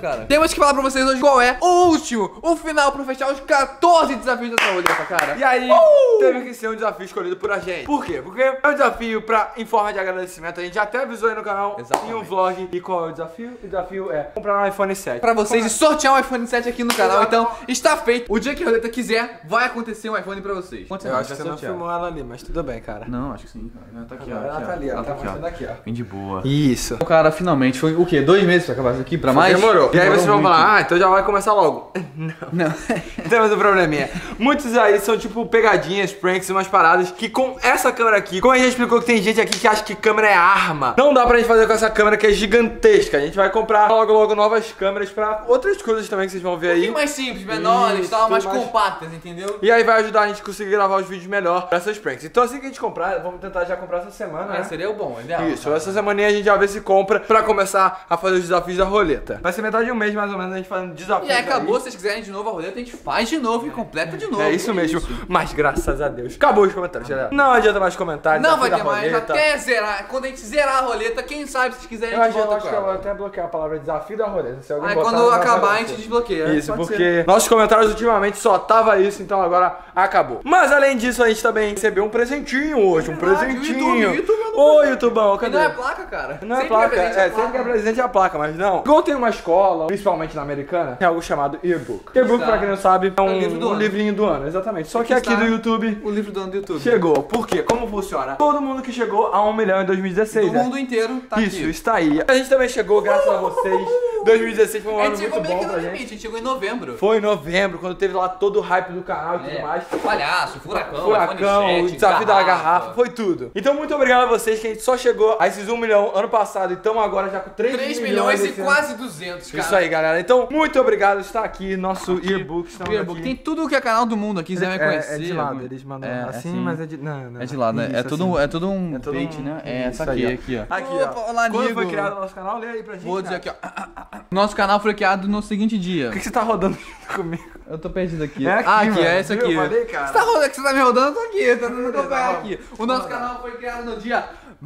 cara. Temos que falar pra vocês hoje qual é o último, o final pra fechar os 14 desafios dessa roleta, cara. E aí, teve que ser um desafio escolhido por a gente. Por quê? Porque é um desafio pra, em forma de agradecimento. A gente já até avisou aí no canal, em um vlog. E qual é o desafio? O desafio é comprar um iPhone 7 pra vocês e sortear um iPhone 7 aqui no canal. Então, está feito. O dia que a roleta quiser, vai acontecer um iPhone pra vocês. Eu acho que você não filmou ela ali, mas tudo bem, cara. Não, acho que sim, cara. Ela tá aqui, ó. Ela tá ali, ela tá mostrando aqui, ó. Bem de boa. Isso. Cara, finalmente, foi o quê? 2 meses pra acabar isso aqui? Pra mais? Demorou. E aí vocês vão muito. falar, então já vai começar logo. Não. Temos um probleminha. Muitos aí são tipo pegadinhas, pranks e umas paradas que com essa câmera aqui, como a gente explicou que tem gente aqui que acha que câmera é arma, não dá pra gente fazer com essa câmera que é gigantesca. A gente vai comprar logo novas câmeras pra outras coisas também que vocês vão ver aí. Mais simples, menores, tal, mais compactas, entendeu? E aí vai ajudar a gente a conseguir gravar os vídeos melhor pra essas pranks. Então assim que a gente comprar, vamos tentar já comprar essa semana, né? Seria o bom, ideal. Isso, essa semaninha a gente já vê se compra pra começar a fazer os desafios da roleta. Vai ser metade de um mês mais ou menos a gente fazendo desafios. E aí acabou, se vocês quiserem de novo a roleta, a gente faz de novo e completa de novo. É isso mesmo. Mas graças a Deus. Acabou os comentários, galera. Não adianta mais comentários. Não vai ter mais, até zerar. Quando a gente zerar a roleta, quem sabe se vocês quiserem a gente volta com ela. Eu acho que eu vou até bloquear a palavra desafio da roleta. Se alguém aí botar, quando acabar a gente desbloqueia. Isso, porque nossos comentários ultimamente só tava isso, então agora acabou. Mas além disso, a gente também recebeu um presentinho hoje. Um presentinho. Ô, YouTubão, cadê? Não é placa, cara. Não é placa, sempre que é presente é a placa, mas não. Igual tem uma escola, principalmente na americana, tem algo chamado e-book. E-book, pra quem não sabe, é um livrinho do ano, exatamente. Só que aqui do YouTube, o livro do ano do YouTube chegou. Por quê? Como funciona? Todo mundo que chegou a 1 milhão em 2016, do mundo inteiro tá isso, aqui. está aí. A gente também chegou, graças a vocês. 2016 foi um ano muito bom pra gente. A gente chegou em novembro. Foi em novembro, quando teve lá todo o hype do canal e tudo mais. Palhaço, furacão, o desafio da garrafa, foi tudo. Então muito obrigado a vocês que a gente só chegou a esses 1 milhão ano passado e estamos agora já com 3 milhões e quase 200, cara. Isso aí, galera. Então muito obrigado, está aqui nosso e-book. Tem tudo que é canal do mundo aqui, quiser me conhecer. É de lado, eles mandam assim, mas é de... Não. É de lado, né? É tudo um bait, né? É essa aqui, ó. Aqui, ó. Olá, quando foi criado o nosso canal, lê aí pra gente. Vou dizer aqui, ó. Nosso canal foi criado no seguinte dia. Por que você tá rodando junto comigo? Eu tô perdido aqui. É aqui, aqui, mano. é essa aqui. Eu falei, cara. Você tá rodando, você tá me rodando? Eu tô aqui, tá dando acompanhar aqui. O nosso canal foi criado no dia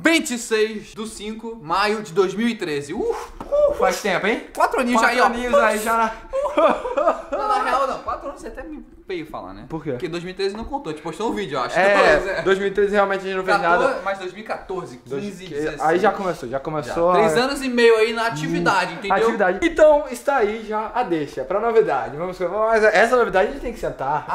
26/5 de maio de 2013. Faz tempo, hein? 4 aninhos já aí, ó. 4 aninhos aí já. Não, na real não, 4 anos você até me veio falar, né? Por quê? Porque 2013 não contou, a gente postou um vídeo, eu acho. 2013 realmente a gente não fez nada. Mas 2014, 15, 16. Aí já começou. 3 anos e meio aí na atividade, entendeu? Então está aí já a deixa pra novidade. Mas essa novidade a gente tem que sentar.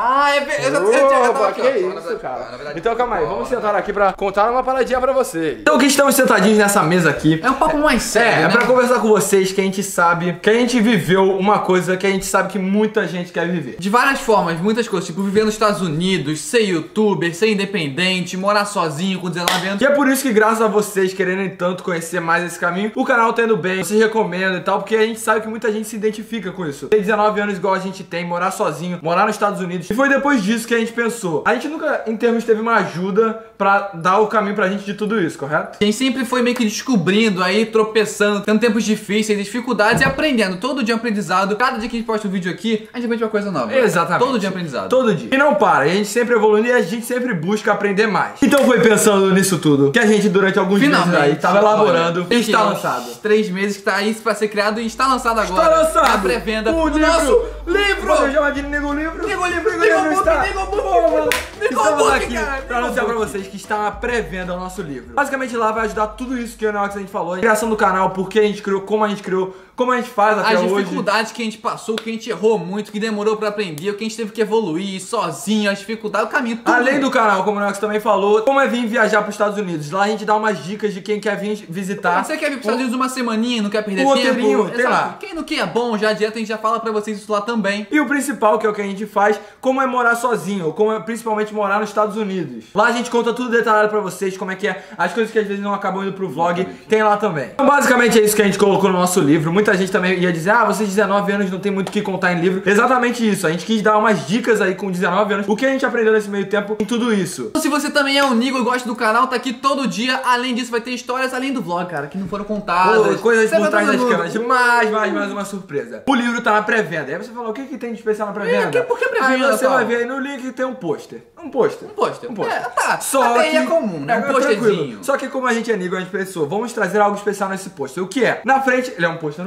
Que isso, cara. Então calma aí, vamos sentar aqui pra contar uma paradinha pra vocês. Então que estamos sentadinhos nessa mesa aqui. É um papo mais sério, né? Pra conversar com vocês que a gente sabe, que a gente viveu uma coisa que a gente sabe que muita gente quer viver. De várias formas, muitas coisas, tipo viver nos Estados Unidos, ser youtuber, ser independente, morar sozinho com 19 anos. E é por isso que graças a vocês quererem tanto conhecer mais esse caminho, o canal tá indo bem, vocês recomendam e tal, porque a gente sabe que muita gente se identifica com isso. Ter 19 anos igual a gente tem, morar sozinho, morar nos Estados Unidos. E foi depois disso que a gente pensou. A gente nunca, em termos, teve uma ajuda pra dar o caminho pra gente de tudo isso, correto? A gente sempre foi meio que descobrindo aí, tropeçando, tendo tempos difíceis, dificuldades e aprendendo. Todo dia aprendizado. Cada dia que a gente posta um vídeo aqui, a gente aprende uma coisa nova. Exatamente. Todo dia aprendizado. Todo dia. E não para, a gente sempre evoluindo e a gente sempre busca aprender mais. Então foi pensando nisso tudo que a gente durante alguns meses aí tava elaborando e está lançado. 3 meses que tá aí pra ser criado e está lançado agora. Está lançado. A pré-venda o nosso livro. Você chama de Nego Livro? Nego Livro, Estamos aqui pra anunciar pra vocês que está na pré-venda o nosso livro. Basicamente lá vai ajudar tudo isso que o Neox a gente falou. A criação do canal, por que a gente criou, como a gente criou, como a gente faz até hoje. As dificuldades que a gente passou, que a gente errou muito, que demorou pra aprender, o que a gente teve que evoluir sozinho, as dificuldades, o caminho, tudo. Além do canal, como o Neox também falou, como é vir viajar pros Estados Unidos. Lá a gente dá umas dicas de quem quer vir visitar. Você quer vir pros Estados Unidos uma semaninha, não quer perder tempo? Roteirinho, tem lá. Quem não quer é bom, já direto a gente já fala pra vocês isso lá também. E o principal, que é o que a gente faz, como é morar sozinho, como é principalmente morar nos Estados Unidos. Lá a gente conta tudo detalhado pra vocês, como é que é, as coisas que às vezes não acabam indo pro vlog, tem lá também. Então basicamente é isso que a gente colocou no nosso livro. Muita gente também ia dizer, vocês 19 anos não tem muito o que contar em livro. Exatamente isso, a gente quis dar umas dicas aí com 19 anos, o que a gente aprendeu nesse meio tempo em tudo isso. Então, se você também é um Nigo e gosta do canal, tá aqui todo dia. Além disso, vai ter histórias além do vlog, cara, que não foram contadas. Coisas por trás das câmeras, mais uma surpresa. O livro tá na pré-venda. Aí você falou, o que tem de especial na pré-venda? Por que pré-venda? Aí você vai ver aí no link que tem um pôster. Um pôster. Tá. Só até que é comum, né? Um posterzinho. Só que como a gente é Nigo, a gente pensou, vamos trazer algo especial nesse pôster. O que é? Na frente, ele é um pôster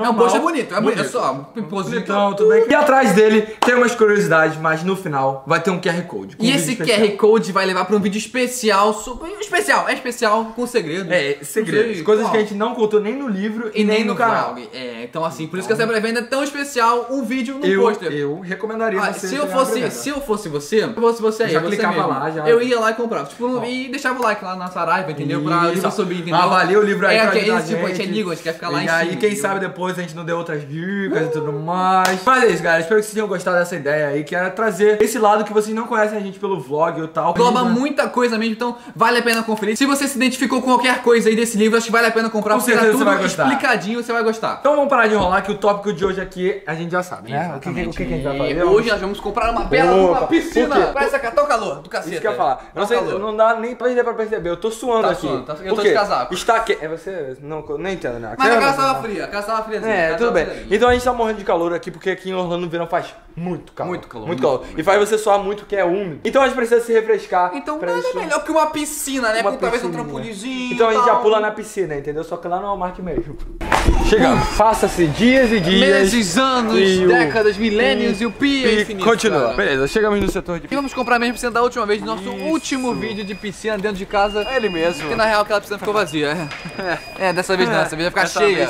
normal. É, o post é bonito, é só pimpozinho. Então, tudo bem. E atrás dele tem umas curiosidades, mas no final vai ter um QR Code. E esse QR Code vai levar pra um vídeo especial, especial, com segredos. É, segredos. Coisas que a gente não contou nem no livro e nem no canal. vlog. É, então assim, por isso que essa pré-venda é tão especial, um vídeo no pôster. Eu recomendaria você. Se eu fosse você aí, já você clicava mesmo, lá, já. eu ia lá e comprava. Tipo, e deixava o like lá na Saraiva, entendeu? Pra o livro subir, entendeu? Avalia o livro aí pra ajudar a tipo, a gente. gente é ligo, a gente quer ficar lá em E cima. aí, quem entendeu? sabe depois a gente não deu outras dicas e tudo mais. Mas é isso, galera. Espero que vocês tenham gostado dessa ideia aí, que era trazer esse lado que vocês não conhecem a gente pelo vlog ou tal. Engloba muita coisa mesmo, então vale a pena conferir. Se você se identificou com qualquer coisa aí desse livro, acho que vale a pena comprar, porque tá certeza você tudo vai gostar. explicadinho, você vai gostar. Então vamos parar de enrolar, que o tópico de hoje aqui a gente já sabe, né? O que a gente vai fazer? Hoje nós vamos comprar uma bela Opa, piscina. por quê? Pra sacar tão calor do cacete. Isso que eu ia falar. Não dá nem pra perceber. Eu tô suando Tá aqui. suando, tá suando. Eu tô Por quê? de casaco. Está quente. É você? Não entendo, né? Mas a casa não. tava fria, É, tudo bem. Então a gente tá morrendo de calor aqui, porque aqui em Orlando no verão faz muito calor. Muito calor. E faz você suar muito, que é úmido. Então a gente precisa se refrescar. Então pra nada isso. melhor que uma piscina, né? Uma Com talvez um piscininha. trampolizinho. Então a gente tal. já pula na piscina, entendeu? Só que lá no Walmart mesmo. Chegamos. Faça-se dias e dias. Meses, anos, e o- décadas, milênios e o pi é infinito. Continua. cara. Beleza, chegamos no setor de E vamos comprar mesmo piscina da última vez, nosso último vídeo de piscina dentro de casa. Ele mesmo. Porque na real aquela piscina ficou vazia. Dessa vez não, dessa vez vai ficar cheia.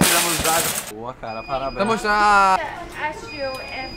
Boa, cara, parabéns. Vai mostrar. Ask you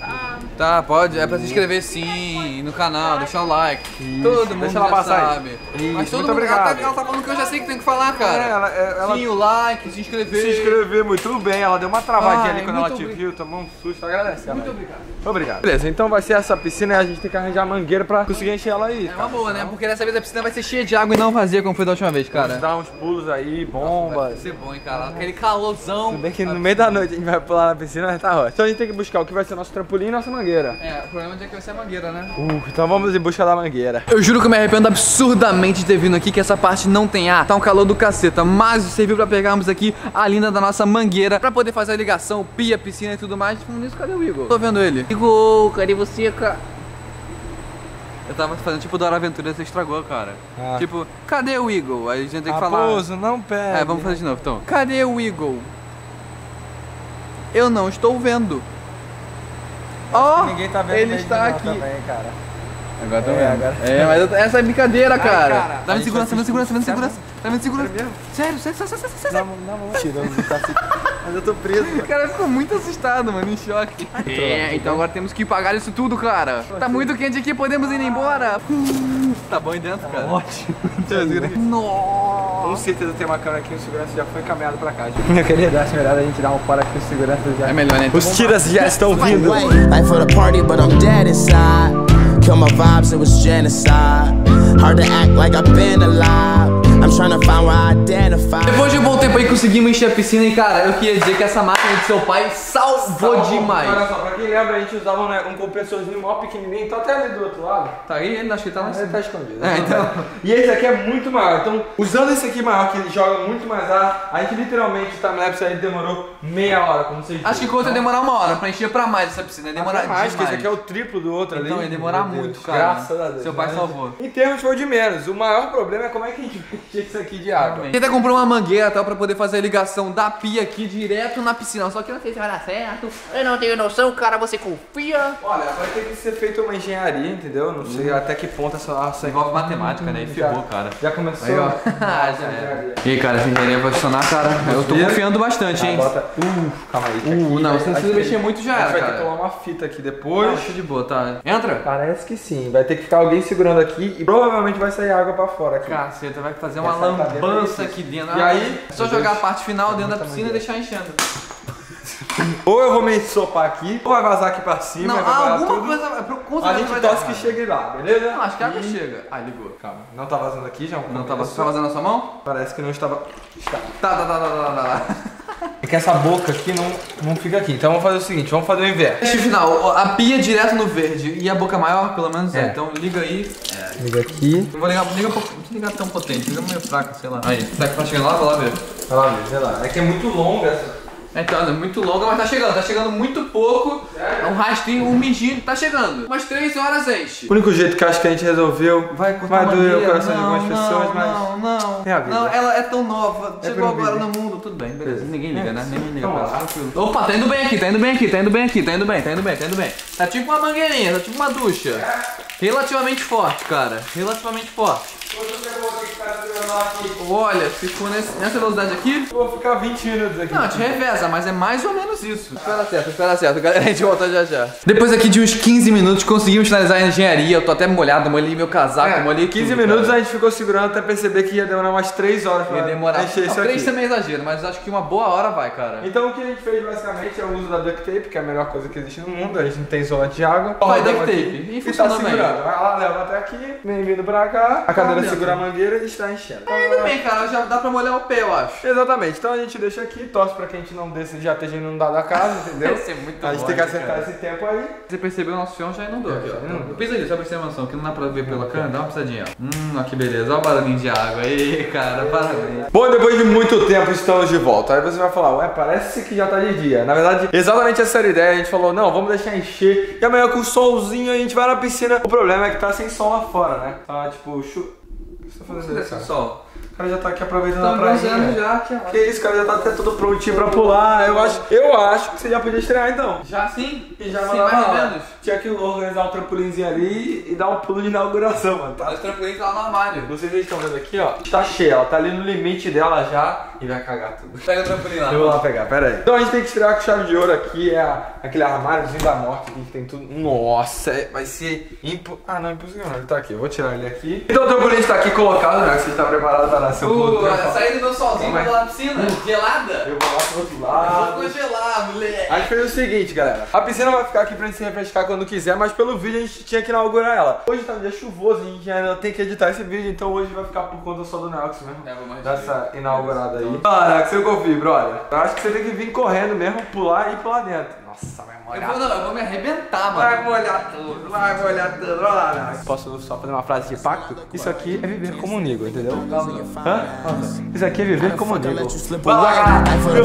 if Tá, pode. É pra se inscrever sim no canal, deixar o like. Todo mundo deixa ela já passar aí. sabe. Isso, Mas todo muito mundo obrigado. ela tá falando que eu já sei que tem que falar, cara. Ela Sim, o like, se inscrever. se inscrever muito bem, ela deu uma travadinha Ai, ali quando ela muito te viu, tomou um susto, agradece. Muito obrigado. Obrigado. Beleza, então vai ser essa piscina e a gente tem que arranjar mangueira pra conseguir encher ela aí. É uma boa, né? Porque dessa vez a piscina vai ser cheia de água e não vazia como foi da última vez, cara. Dar uns pulos aí, Vai bombas. ser bom, hein, cara? Aquele calorzão. Tudo bem que no meio da noite a gente vai pular na piscina, mas tá ótimo. Então a gente tem que buscar o que vai ser nosso trampolim e nossa mangueira. É, o problema é que vai ser a mangueira, né? Então vamos em busca da mangueira. Eu juro que eu me arrependo absurdamente de ter vindo aqui, que essa parte não tem ar. Tá um calor do caceta, mas serviu pra pegarmos aqui a linda da nossa mangueira pra poder fazer a ligação, pia, piscina e tudo mais. Falando nisso, cadê o Igor? Tô vendo ele. Igor, cadê você, cara? Eu tava fazendo tipo Dora Aventura, você estragou, cara. Ah. Tipo, cadê o Igor? Aí a gente tem que falar. Raposo, não pega. É, vamos fazer de novo, então. Cadê o Igor? Eu não estou vendo. Ó, Ninguém tá vendo ele mesmo está não aqui. também, cara. Agora tô É, vendo. agora- É, mas essa é brincadeira, cara. cara, Tá a vendo gente segurança, tá vendo segurança, tá vendo assiste- segurança. Tá vendo segurança. mesmo? Sério, sério. Não, mentira, não tá assim. Mas eu tô preso. O cara ficou muito assustado, mano, em choque. É, então agora temos que pagar isso tudo, cara. Tá muito quente aqui, podemos ir embora. Tá bom aí dentro, cara? Ótimo. Nossa. Com certeza tem uma câmera aqui, o segurança já foi encaminhado pra cá. Eu queria dar melhor a gente dar um fora aqui, o segurança já. É melhor, né? Os tiras já estão vindo. Life for the party, but I'm dead inside. Kill my vibes, it was genocide. Hard to act like I've been alive. I'm trying to find where I identify. Depois de um bom tempo aí conseguimos encher a piscina e, cara, eu queria dizer que essa máquina de seu pai salvou demais. Olha só, pra quem lembra, a gente usava um compressorzinho mó pequenininho, tá até ali do outro lado. Tá aí, ele acho que tá lá em Ele cima. tá escondido. É, então. E esse aqui é muito maior. Então, usando esse aqui maior, que ele joga muito mais ar, a gente literalmente, o timelapse aí demorou meia hora, como vocês viram. Acho que quanto ia demorar uma hora pra encher pra mais essa piscina. Ia demorar Até mais, que demais. esse aqui é o triplo do outro ali. Então, ia demorar Meu Deus, muito, cara. Graças a Deus. Seu pai Mas, salvou. Em termos foi o de menos. O maior problema é como é que a gente vai encher isso aqui de água. A gente até comprou uma mangueira tal pra poder fazer a ligação da pia aqui direto na piscina. Só que eu não sei se vai dar certo. Eu não tenho noção, cara. Você confia? Olha, vai ter que ser feita uma engenharia, entendeu? Não sei até que ponto essa Envolve matemática, né? E ferrou, cara. Já começou. Aí, ó. Ah, Já era. E aí, cara, essa engenharia vai funcionar, cara. Eu tô confiando bastante, hein? Bota. Calma aí. que aqui Não, vai- você não precisa acho que mexer muito já, a gente vai ter cara. que colar uma fita aqui Não, depois. show de boa, tá? Entra? Parece que sim. Vai ter que ficar alguém segurando aqui e provavelmente vai sair água pra fora aqui. Caceta, vai fazer uma Essa tá dentro lambança desse. aqui dentro. E aí? É só jogar a parte final dentro da piscina e deixar enchendo. Ou eu vou me ensopar aqui, ou vai vazar aqui pra cima. Não, vai vazar alguma tudo. coisa. Com A certeza gente vai dar torce que errado. chegue lá, beleza? Não, acho que a água chega. Ah, ligou. Calma, não tá vazando aqui já? Não tá vazando na sua mão? Parece que não estava. Está. Tá. É que essa boca aqui não fica aqui. Então vamos fazer o seguinte, vamos fazer o inverso. Teste final, a pia direto no verde e a boca maior, pelo menos é. É. Então liga aí. Liga aqui. Não vou ligar, liga um pouco, não precisa ligar tão potente, liga meio fraca, sei lá. Aí, tá chegando lá, vai lá ver. Vai lá ver, sei lá. É que é muito longa Então, é muito longa, mas tá chegando muito pouco. É um rastrinho, um mijinho, tá chegando. Umas 3 horas enche. O único jeito que eu acho que a gente resolveu vai doer o coração de algumas pessoas, mas... Não, ela é tão nova, chegou agora no mundo, tudo bem, beleza. Ninguém liga, né? Ninguém liga pra ela, tranquilo. Opa, tá indo bem aqui, tá indo bem. Tá tipo uma mangueirinha, tá tipo uma ducha. Relativamente forte, cara, relativamente forte. Olha, ficou nessa velocidade aqui. Eu vou ficar 20 minutos aqui. Não, a gente reveza, mas é mais ou menos isso. Espera certo, galera, a gente volta já. Depois aqui de uns 15 minutos conseguimos finalizar a engenharia. Eu tô até molhado, molhei meu casaco, molhei 15 tudo, minutos cara. A gente ficou segurando até perceber que ia demorar umas 3 horas pra encher isso aqui. 3 também é exagero, mas acho que uma boa hora vai, cara. Então o que a gente fez basicamente é o uso da duct tape, que é a melhor coisa que existe no mundo. A gente não tem isolante de água. Vai duct tape. E funciona tá segurando. Ela leva até aqui, vem vindo pra cá. A cadeira segura a mangueira e está enchendo. Ainda bem, cara, já dá pra molhar o pé, eu acho. Exatamente, então a gente deixa aqui, torce pra que a gente não desça já esteja inundado a casa, entendeu? Vai ser muito a gente bom, tem que acertar cara. esse tempo aí. Você percebeu, o nosso chão já inundou aqui, ó. Pisa ali, só pra você ter noção, que não dá pra ver pela câmera, dá uma pisadinha, ó. Ó que beleza, ó o barulhinho de água aí, cara, parabéns. Bom, depois de muito tempo estamos de volta. Aí você vai falar, ué, parece que já tá de dia. Na verdade, exatamente essa era a ideia, a gente falou, não, vamos deixar encher. E amanhã com o solzinho a gente vai na piscina. O problema é que tá sem sol lá fora, né? Tá tipo, O que você tá fazendo aí, cara? Sol. O cara já tá aqui aproveitando a bronzeando praia. já, Que isso, cara, já tá até tudo prontinho pra pular. Eu acho que você já podia estrear então. Já sim? E já Sim, mandava mais ou lá. menos. Tinha que organizar um trampolinzinho ali e dar um pulo de inauguração, mano. Tá? Os trampolins tá lá no armário. Não sei se vocês estão vendo aqui, ó. Tá cheia, ela tá ali no limite dela já e vai cagar tudo. Pega o trampolim lá. Eu vou lá pegar, pera aí. Então a gente tem que estrear com chave de ouro aqui, aquele armáriozinho da morte aqui que tem tudo. Nossa, vai ser impossível não, ele tá aqui, eu vou tirar ele aqui. Então o trampolim está aqui colocado, né? Você está preparado para nascer Sair do meu solzinho pra lá na piscina, gelada. Eu vou lá pro outro lado. Eu vou congelar, moleque. A gente fez o seguinte, galera. A piscina vai ficar aqui pra gente se refrescar quando quiser, mas pelo vídeo a gente tinha que inaugurar ela. Hoje tá um dia chuvoso, a gente ainda tem que editar esse vídeo, então hoje vai ficar por conta só do Neox mesmo. Dessa inaugurada aí. Neox, eu confio, brother. Eu acho que você tem que vir correndo mesmo, pular e ir lá dentro. Nossa, vai molhar. Eu vou me arrebentar, mano. Vai molhar tudo. Olha lá, Neox. Posso só fazer uma frase de pacto? Isso aqui é viver como um nego, entendeu? Hã? Isso aqui é viver como um nego. Vai lá, galera.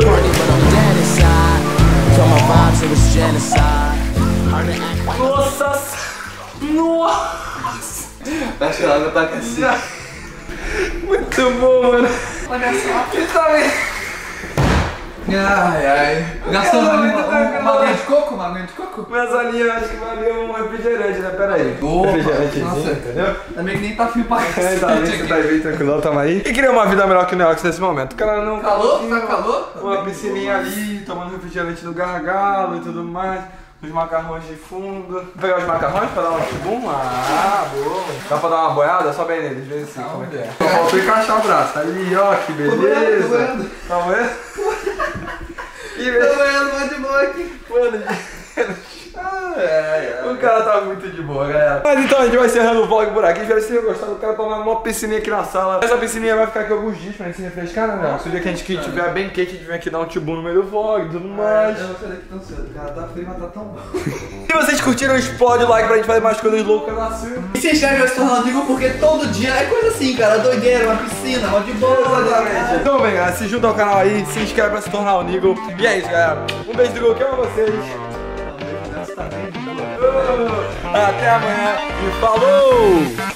Nossa! Tá chegando, tá aquecido. Muito bom, mano. Olha só. Ai. Gastou uma aguinha de coco? Uma aguinha de coco? Mas ali eu acho que valeu um refrigerante, né? Pera aí. Refrigerantezinho, entendeu? Também que nem tá fio pra cacete Tá bem tranquilo, tamo aí. E queria uma vida melhor que o Neox nesse momento. O cara não... Calor? Tá calor? Uma piscininha ali, tomando refrigerante no gargalo e tudo mais. Os macarrões de fundo. Vou pegar os macarrões pra dar um tibum? Ah, boa. Dá pra dar uma boiada? Só bem neles, vê assim como é que é. Só faltou encaixar o braço. Ali, ó, que beleza. Tá vendo? Tô vendo, vai de boa aqui. Mano, o cara tá muito de boa, galera. Mas então a gente vai encerrando o vlog por aqui. Espero que vocês tenham gostado. O cara tá numa piscininha aqui na sala. Essa piscininha vai ficar aqui alguns dias pra gente se refrescar, né? Se o dia que a gente tiver bem quente, a gente vem aqui dar um tibum no meio do vlog e tudo mais. Eu não sei daqui tão cedo, cara. Tá frio, mas tá tão bom. Se vocês curtiram, explode o like pra gente fazer mais coisas loucas na Silva. E se inscreve no canal Amigo, porque todo dia é coisa assim, cara. Doideira, uma piscina, uma de boa. Exatamente. Então vem, galera, se junta ao canal aí, se inscreve pra se tornar o Nigel. E é isso, galera. Um beijo do Google, amo vocês. Até amanhã e falou!